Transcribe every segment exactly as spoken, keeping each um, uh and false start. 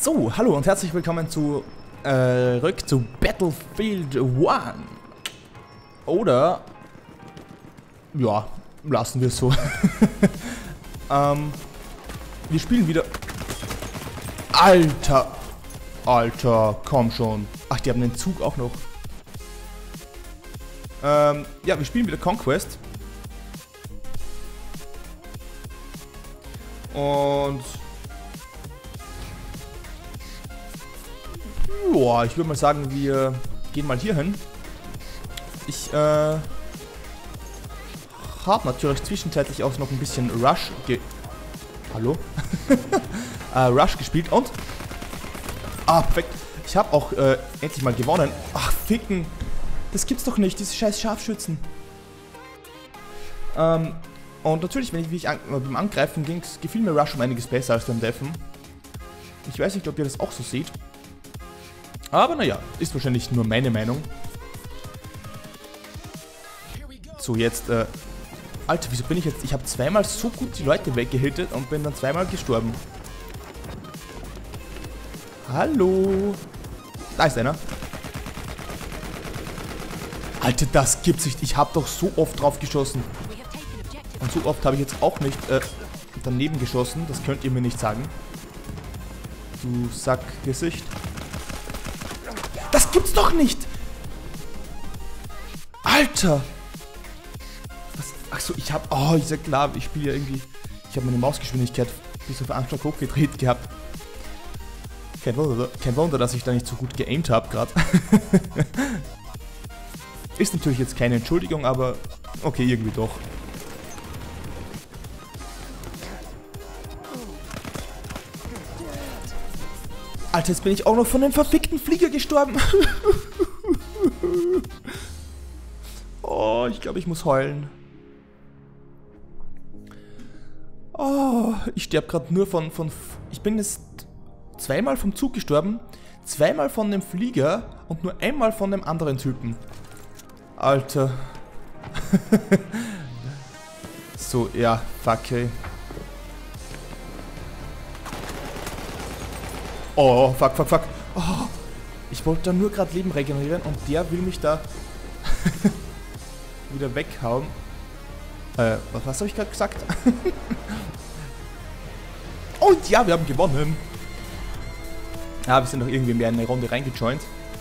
So, hallo und herzlich willkommen zu äh, zurück zu Battlefield eins. Oder ja, lassen wir es so. ähm, wir spielen wieder. Alter! Alter, komm schon. Ach, die haben den Zug auch noch. Ähm, ja, wir spielen wieder Conquest. Und ja, ich würde mal sagen, wir gehen mal hier hin. Ich äh, habe natürlich zwischenzeitlich auch noch ein bisschen Rush ge... Hallo? äh, Rush gespielt und... Ah, perfekt. Ich habe auch äh, endlich mal gewonnen. Ach, ficken. Das gibt's doch nicht, diese scheiß Scharfschützen. Ähm, und natürlich, wenn ich, wie ich an, äh, beim Angreifen ging, gefiel mir Rush um einiges besser als beim Deffen. Ich weiß nicht, ob ihr das auch so seht. Aber naja, ist wahrscheinlich nur meine Meinung. So, jetzt, äh... Alter, wieso bin ich jetzt... Ich habe zweimal so gut die Leute weggehittet und bin dann zweimal gestorben. Hallo? Da ist einer. Alter, das gibt's nicht. Ich habe doch so oft drauf geschossen. Und so oft habe ich jetzt auch nicht äh, daneben geschossen. Das könnt ihr mir nicht sagen. Du Sackgesicht. Das gibt's doch nicht! Alter! Was? Achso, ich hab... Oh, ist ja klar, ich spiele ja irgendwie... Ich habe meine Mausgeschwindigkeit bis auf einen Schlag hochgedreht gehabt. Kein Wunder, kein Wunder, dass ich da nicht so gut geaimt habe gerade. Ist natürlich jetzt keine Entschuldigung, aber... Okay, irgendwie doch. Alter, jetzt bin ich auch noch von dem verfickten Flieger gestorben. Oh, ich glaube, ich muss heulen. Oh, ich sterbe gerade nur von, von... Ich bin jetzt zweimal vom Zug gestorben, zweimal von dem Flieger und nur einmal von dem anderen Typen. Alter. So, ja, fuck, ey. Oh, fuck, fuck, fuck. Oh, ich wollte da nur gerade Leben regenerieren und der will mich da wieder weghauen. Äh, was, was habe ich gerade gesagt? Und ja, wir haben gewonnen. Ja, wir sind doch irgendwie mehr in eine Runde reingejoint.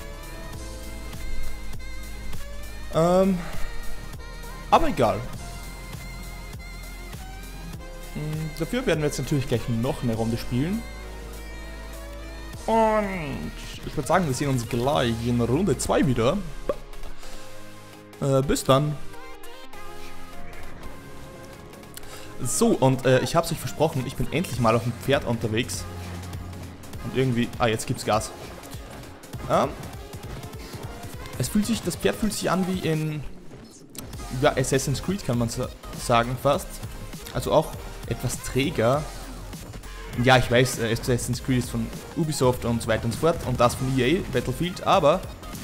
Ähm, aber egal. Hm, dafür werden wir jetzt natürlich gleich noch eine Runde spielen. Und ich würde sagen, wir sehen uns gleich in Runde zwei wieder. Äh, bis dann. So, und äh, ich habe es euch versprochen, ich bin endlich mal auf dem Pferd unterwegs. Und irgendwie... Ah, jetzt gibt's Gas. Ähm, es fühlt sich... Das Pferd fühlt sich an wie in... Ja, Assassin's Creed kann man sagen fast. Also auch etwas träger. Ja, ich weiß, äh, Assassin's Creed ist von Ubisoft und so weiter und so fort. Und das von E A, Battlefield, aber...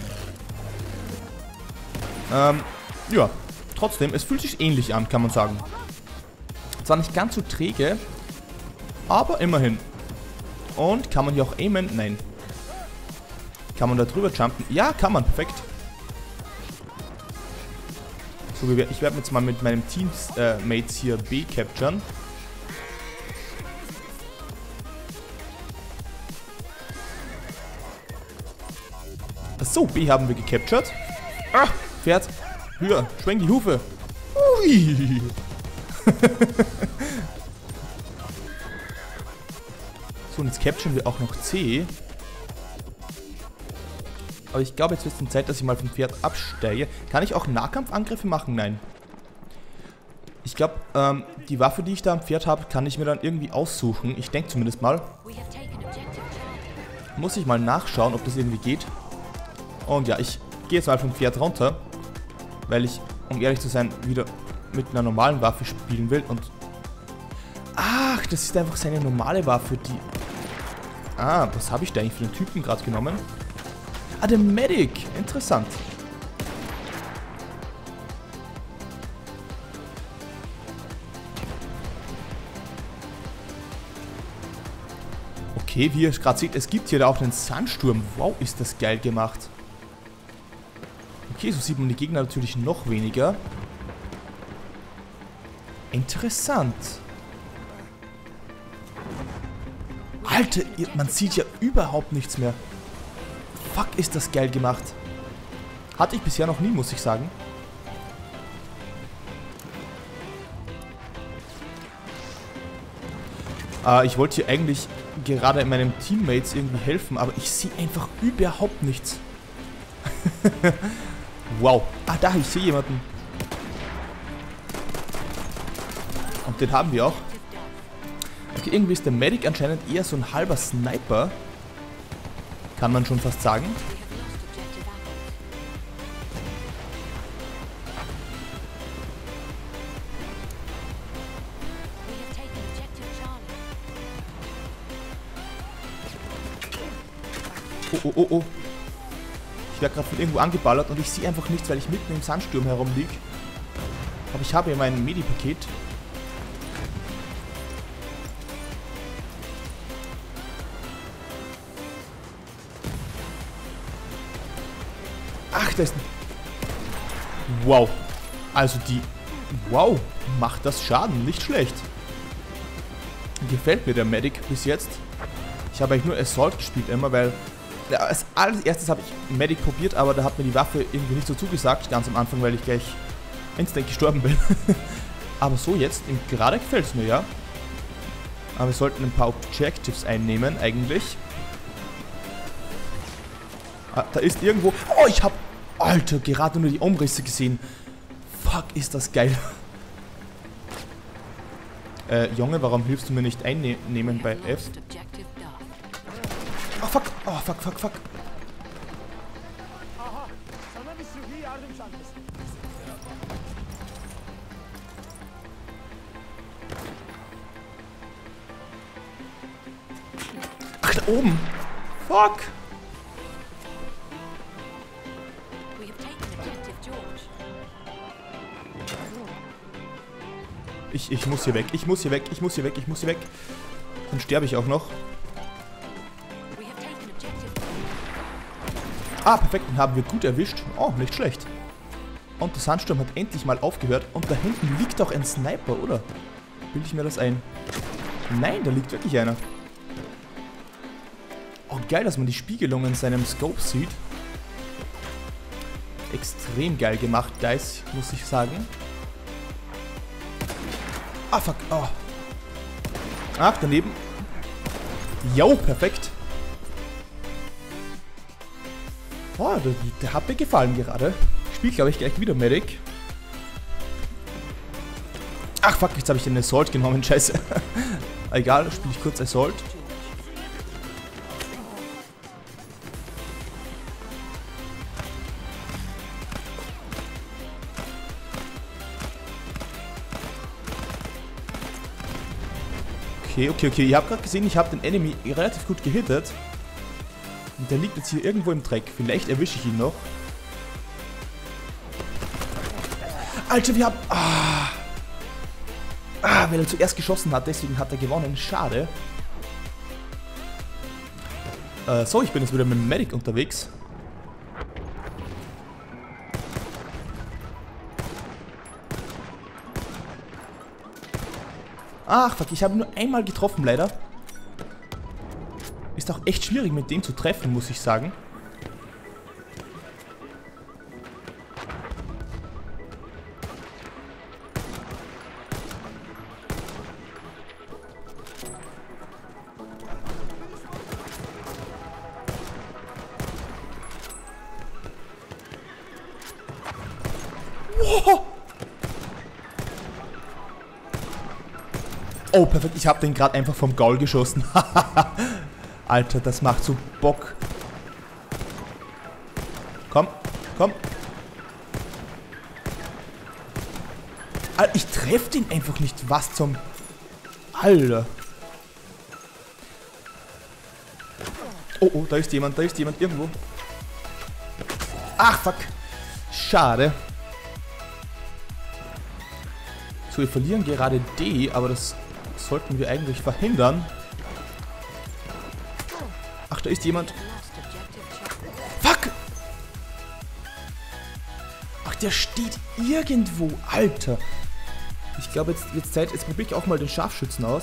Ähm, ja, trotzdem, es fühlt sich ähnlich an, kann man sagen. Zwar nicht ganz so träge, aber immerhin. Und kann man hier auch aimen? Nein. Kann man da drüber jumpen? Ja, kann man, perfekt. So, ich werde jetzt mal mit meinem Teammates äh, hier B capturen. So, B haben wir gecaptured. Ah, Pferd. Höher, schwenk die Hufe. Ui. So, und jetzt capturen wir auch noch C. Aber ich glaube, jetzt wird es Zeit, dass ich mal vom Pferd absteige. Kann ich auch Nahkampfangriffe machen? Nein. Ich glaube, ähm, die Waffe, die ich da am Pferd habe, kann ich mir dann irgendwie aussuchen. Ich denke zumindest mal. Muss ich mal nachschauen, ob das irgendwie geht. Und ja, ich gehe jetzt mal vom Pferd runter, weil ich, um ehrlich zu sein, wieder mit einer normalen Waffe spielen will. Und ach, das ist einfach seine normale Waffe, die... Ah, was habe ich da eigentlich für den Typen gerade genommen? Ah, der Medic. Interessant. Okay, wie ihr gerade seht, es gibt hier auch einen Sandsturm. Wow, ist das geil gemacht. Okay, so sieht man die Gegner natürlich noch weniger. Interessant. Alter, man sieht ja überhaupt nichts mehr. Fuck, ist das geil gemacht. Hatte ich bisher noch nie, muss ich sagen. Äh, ich wollte hier eigentlich gerade meinen Teammates irgendwie helfen, aber ich sehe einfach überhaupt nichts. Wow. Ah, da, ich sehe jemanden. Und den haben wir auch. Okay, irgendwie ist der Medic anscheinend eher so ein halber Sniper. Kann man schon fast sagen. Oh, oh, oh, oh. Ich werde gerade von irgendwo angeballert und ich sehe einfach nichts, weil ich mitten im Sandsturm herumliege. Aber ich habe hier mein Medi-Paket. Ach, da ist ein... Wow. Also die... Wow, macht das Schaden. Nicht schlecht. Gefällt mir der Medic bis jetzt. Ich habe eigentlich nur Assault gespielt immer, weil... Ja, als allererstes habe ich Medic probiert, aber da hat mir die Waffe irgendwie nicht so zugesagt, ganz am Anfang, weil ich gleich instant gestorben bin. Aber so jetzt, gerade gefällt es mir, ja. Aber wir sollten ein paar Objectives einnehmen, eigentlich. Ah, da ist irgendwo... Oh, ich habe... Alter, gerade nur die Umrisse gesehen. Fuck, ist das geil. Äh, Junge, warum hilfst du mir nicht einnehmen bei F? Oh, fuck. Oh, fuck, fuck, fuck. Ach, da oben. Fuck. Ich, ich muss hier weg. Ich muss hier weg. Ich muss hier weg. Ich muss hier weg. Dann sterbe ich auch noch. Ah, perfekt, den haben wir gut erwischt. Oh, nicht schlecht. Und der Sandsturm hat endlich mal aufgehört. Und da hinten liegt auch ein Sniper, oder? Bilde ich mir das ein? Nein, da liegt wirklich einer. Oh, geil, dass man die Spiegelung in seinem Scope sieht. Extrem geil gemacht, Guys, muss ich sagen. Ah, fuck. Oh. Ach, daneben. Jo, perfekt. Oh, der, der hat mir gefallen gerade. Ich spiele, glaube ich, gleich wieder Medic. Ach, fuck, jetzt habe ich den Assault genommen. Scheiße. Egal, spiele ich kurz Assault. Okay, okay, okay. Ihr habt gerade gesehen, ich habe den Enemy relativ gut gehittet. Und der liegt jetzt hier irgendwo im Dreck. Vielleicht erwische ich ihn noch. Alter, wir haben... Ah, ah, weil er zuerst geschossen hat, deswegen hat er gewonnen. Schade. Äh, so, ich bin jetzt wieder mit dem Medic unterwegs. Ach, fuck, ich habe nur einmal getroffen, leider. Ist auch echt schwierig mit dem zu treffen, muss ich sagen. Wow. Oh, perfekt, ich habe den gerade einfach vom Gaul geschossen. Alter, das macht so Bock. Komm, komm. Alter, ich treffe den einfach nicht. Was zum... Alter. Oh, oh, da ist jemand, da ist jemand irgendwo. Ach, fuck. Schade. So, wir verlieren gerade D, aber das sollten wir eigentlich verhindern. Ach, da ist jemand. Fuck! Ach, der steht irgendwo. Alter. Ich glaube, jetzt wird Zeit. Jetzt probiere ich auch mal den Scharfschützen aus.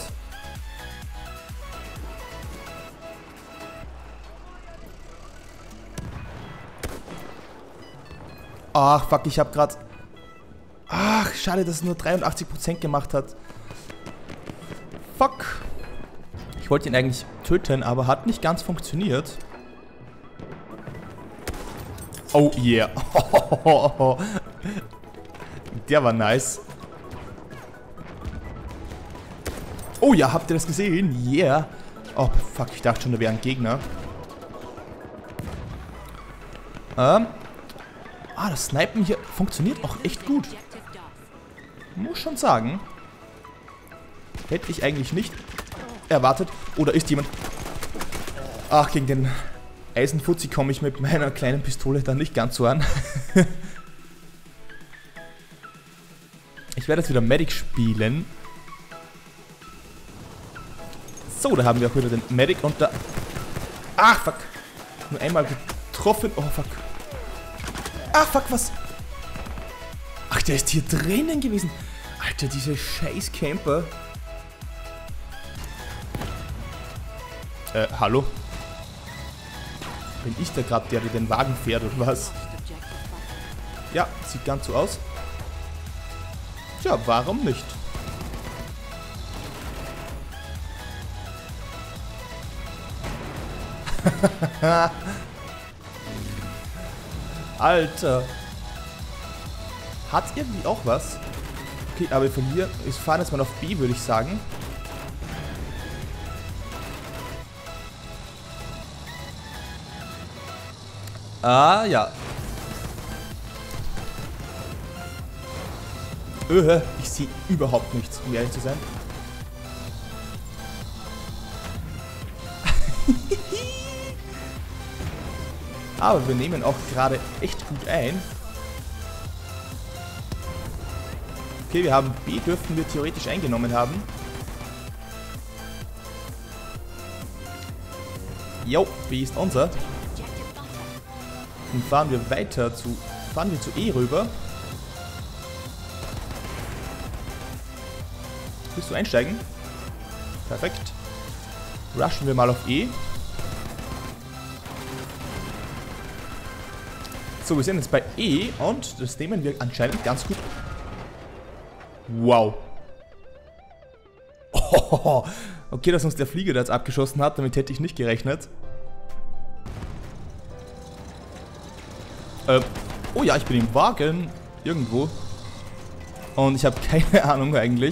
Ach, fuck, ich habe gerade... Ach, schade, dass es nur dreiundachtzig Prozent gemacht hat. Fuck. Ich wollte ihn eigentlich töten, aber hat nicht ganz funktioniert. Oh, yeah. Der war nice. Oh ja, habt ihr das gesehen? Yeah. Oh, fuck, ich dachte schon, da wäre ein Gegner. Ähm... Ah, das Snipen hier funktioniert auch echt gut. Muss schon sagen. Hätte ich eigentlich nicht erwartet. Oder ist jemand... Ach, gegen den Eisenfuzzi komme ich mit meiner kleinen Pistole dann nicht ganz so an. Ich werde jetzt wieder Medic spielen. So, da haben wir auch wieder den Medic und da... Ach, fuck. Nur einmal getroffen. Oh, fuck. Ach, fuck, was? Ach, der ist hier drinnen gewesen. Alter, diese scheiß Camper. Äh, hallo? Bin ich da gerade der, der den Wagen fährt oder was? Ja, sieht ganz so aus. Tja, warum nicht? Alter. Hat irgendwie auch was. Okay, aber von hier, wir fahren jetzt mal auf B, würde ich sagen. Ah, ja. Öh, ich sehe überhaupt nichts, um ehrlich zu sein. Aber wir nehmen auch gerade echt gut ein. Okay, wir haben B, dürften wir theoretisch eingenommen haben. Jo, B ist unser. Dann fahren wir weiter zu... Fahren wir zu E rüber. Willst du einsteigen? Perfekt. Rushen wir mal auf E. So, wir sind jetzt bei E und das nehmen wir anscheinend ganz gut. Wow. Oh, okay, dass uns der Flieger da jetzt abgeschossen hat, damit hätte ich nicht gerechnet. Äh, oh ja, ich bin im Wagen. Irgendwo. Und ich habe keine Ahnung eigentlich.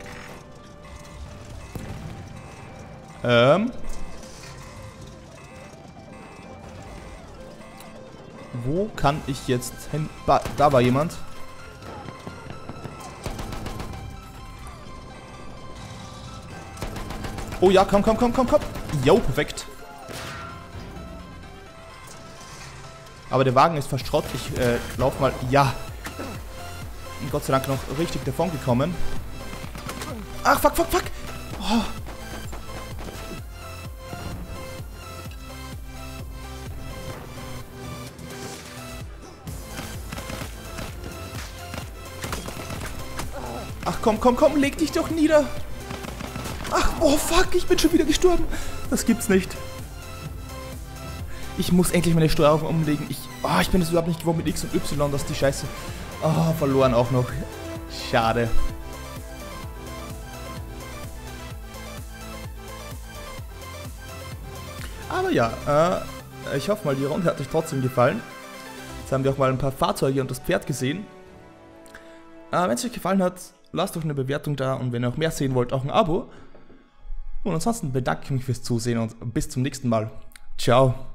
Ähm... Wo kann ich jetzt hin? Ba da war jemand. Oh ja, komm, komm, komm, komm, komm. Jo, perfekt. Aber der Wagen ist fast Schrott. Ich äh, lauf mal. Ja. Und Gott sei Dank noch richtig davon gekommen. Ach, fuck, fuck, fuck. Oh. Ach komm, komm, komm, leg dich doch nieder. Ach, oh fuck, ich bin schon wieder gestorben. Das gibt's nicht. Ich muss endlich meine Steuerung umlegen. Ich, oh, ich bin jetzt überhaupt nicht gewohnt mit X und Y, dass die Scheiße... Oh, verloren auch noch. Schade. Aber ja, äh, ich hoffe mal, die Runde hat euch trotzdem gefallen. Jetzt haben wir auch mal ein paar Fahrzeuge und das Pferd gesehen. Äh, wenn es euch gefallen hat, lasst doch eine Bewertung da und wenn ihr noch mehr sehen wollt, auch ein Abo. Und ansonsten bedanke ich mich fürs Zusehen und bis zum nächsten Mal. Ciao.